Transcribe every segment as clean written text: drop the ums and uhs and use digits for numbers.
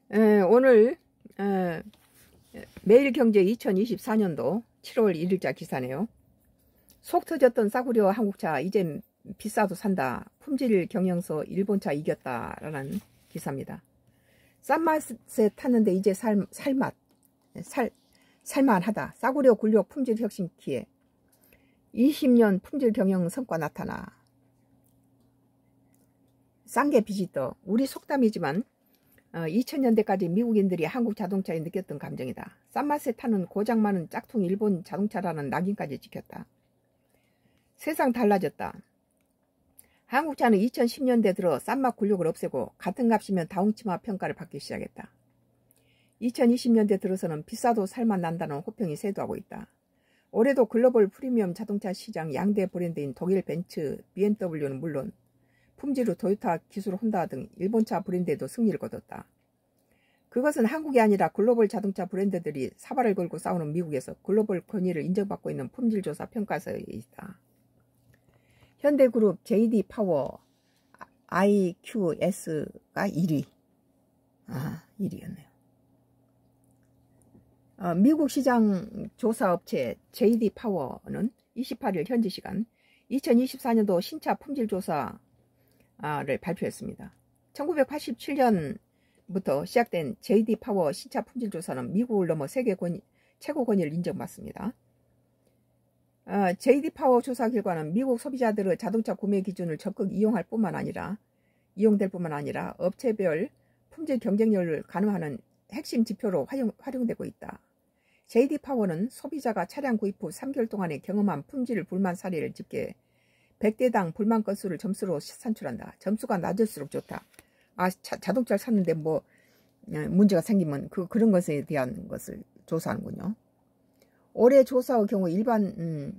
오늘 매일경제 2024년도 7월 1일자 기사네요. 속 터졌던 싸구려 한국차 이젠 비싸도 산다. 품질 경영서 일본차 이겼다 라는 기사입니다. 싼 맛에 탔는데 이제 살만하다. 싸구려 굴욕 품질 혁신 기회. 20년 품질 경영 성과 나타나. 싼 게 빚이 떠. 우리 속담이지만 2000년대까지 미국인들이 한국 자동차에 느꼈던 감정이다. 싼 맛에 타는 고장 많은 짝퉁 일본 자동차라는 낙인까지 찍혔다. 세상 달라졌다. 한국차는 2010년대 들어 싼맛 굴욕을 없애고 같은 값이면 다홍치마 평가를 받기 시작했다. 2020년대 들어서는 비싸도 살만 난다는 호평이 쇄도하고 있다. 올해도 글로벌 프리미엄 자동차 시장 양대 브랜드인 독일 벤츠, BMW는 물론 품질로 토요타, 기술 혼다 등 일본차 브랜드에도 승리를 거뒀다. 그것은 한국이 아니라 글로벌 자동차 브랜드들이 사활을 걸고 싸우는 미국에서 글로벌 권위를 인정받고 있는 품질조사 평가서에 있다. 현대그룹 JD파워 IQS가 1위. 1위였네요. 미국 시장 조사업체 JD파워는 28일 현지 시간 2024년도 신차 품질조사 를 발표했습니다. 1987년부터 시작된 JD파워 신차 품질조사는 미국을 넘어 세계 최고 권위를 인정받습니다. JD파워 조사 결과는 미국 소비자들의 자동차 구매 기준을 적극 이용될 뿐만 아니라 업체별 품질 경쟁력을 가늠하는 핵심 지표로 활용되고 있다. JD파워는 소비자가 차량 구입 후 3개월 동안에 경험한 품질 불만 사례를 집계 100대당 불만 건수를 점수로 산출한다. 점수가 낮을수록 좋다. 자동차를 샀는데 뭐 문제가 생기면 그런 것에 대한 것을 조사하는군요. 올해 조사의 경우 일반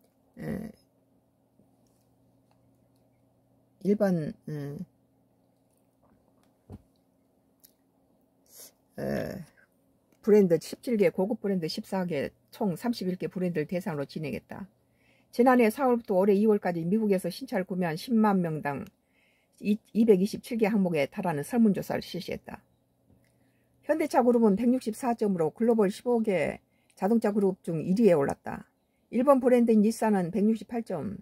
브랜드 17개, 고급 브랜드 14개, 총 31개 브랜드를 대상으로 진행했다. 지난해 4월부터 올해 2월까지 미국에서 신차를 구매한 10만 명당 227개 항목에 달하는 설문조사를 실시했다. 현대차 그룹은 164점으로 글로벌 15개 자동차 그룹 중 1위에 올랐다. 일본 브랜드인 닛산은 168점,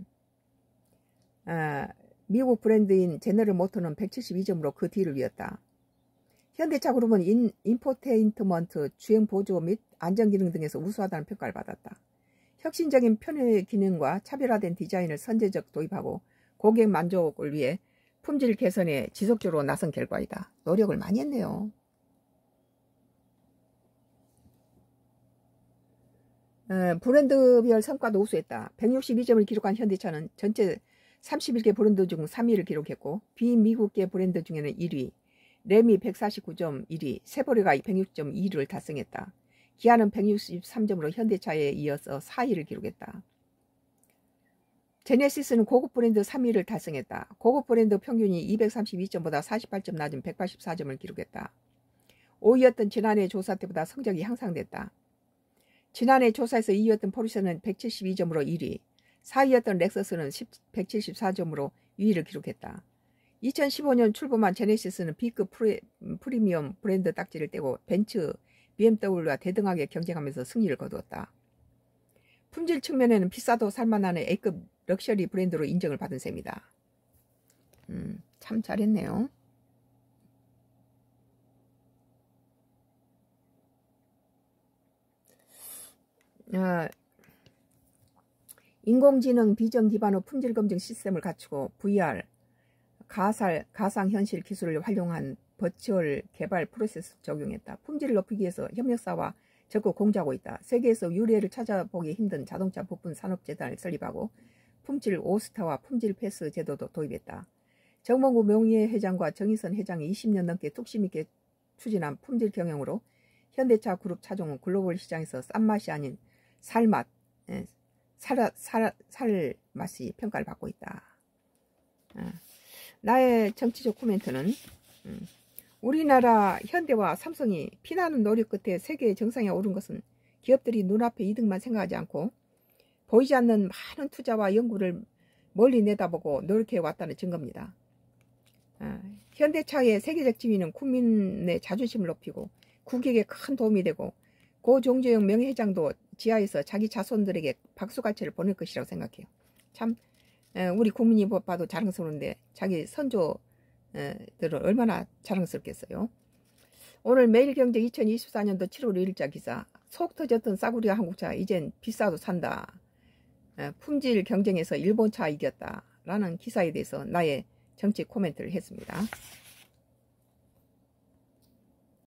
미국 브랜드인 제너럴 모터는 172점으로 그 뒤를 이었다. 현대차 그룹은 인포테인먼트, 주행 보조 및 안전기능 등에서 우수하다는 평가를 받았다. 혁신적인 편의 기능과 차별화된 디자인을 선제적 도입하고 고객 만족을 위해 품질 개선에 지속적으로 나선 결과이다. 노력을 많이 했네요. 브랜드별 성과도 우수했다. 162점을 기록한 현대차는 전체 31개 브랜드 중 3위를 기록했고 비미국계 브랜드 중에는 1위, 램이 149점 1위, 세보레가 106점 2위를 달성했다. 기아는 163점으로 현대차에 이어서 4위를 기록했다. 제네시스는 고급 브랜드 3위를 달성했다. 고급 브랜드 평균이 232점보다 48점 낮은 184점을 기록했다. 5위였던 지난해 조사 때보다 성적이 향상됐다. 지난해 조사에서 2위였던 포르쉐는 172점으로 1위, 4위였던 렉서스는 174점으로 2위를 기록했다. 2015년 출범한 제네시스는 B급 프리미엄 브랜드 딱지를 떼고 벤츠, BMW와 대등하게 경쟁하면서 승리를 거두었다. 품질 측면에는 비싸도 살만한 A급 럭셔리 브랜드로 인정을 받은 셈이다. 참 잘했네요. 인공지능 비전 기반의 품질 검증 시스템을 갖추고 VR, 가상현실 기술을 활용한 버추얼 개발 프로세스 적용했다. 품질을 높이기 위해서 협력사와 적극 공조하고 있다. 세계에서 유례를 찾아보기 힘든 자동차 부품 산업재단을 설립하고 품질 5스타와 품질 패스 제도도 도입했다. 정몽구 명예 회장과 정의선 회장이 20년 넘게 뚝심 있게 추진한 품질 경영으로 현대차 그룹 차종은 글로벌 시장에서 싼 맛이 아닌 살맛, 살맛이 평가를 받고 있다. 나의 정치적 코멘트는 우리나라 현대와 삼성이 피나는 노력 끝에 세계 정상에 오른 것은 기업들이 눈앞의 이득만 생각하지 않고 보이지 않는 많은 투자와 연구를 멀리 내다보고 노력해 왔다는 증거입니다. 현대차의 세계적 지위는 국민의 자존심을 높이고 국익에 큰 도움이 되고 고 종조영 명예회장도 지하에서 자기 자손들에게 박수갈채를 보낼 것이라고 생각해요. 참 우리 국민이 봐도 자랑스러운데 자기 선조들은 얼마나 자랑스럽겠어요. 오늘 매일경제 2024년도 7월 1일자 기사. 속 터졌던 싸구려 한국차 이젠 비싸도 산다. 품질 경쟁에서 일본차 이겼다 라는 기사에 대해서 나의 정치 코멘트를 했습니다.